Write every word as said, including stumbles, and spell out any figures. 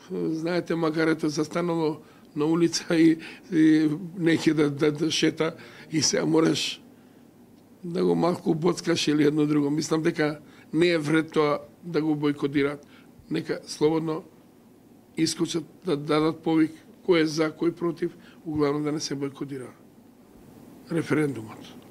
знаете, магарето застанало на улица и, и неќе да, да, да шета и сега мораш да го малку боцкаш или едно друго. Мислам дека не е вред тоа да го бойкотираат. Нека слободно искочат да дадат повик кој е за, кој против, углавно да не се бойкотира референдумот.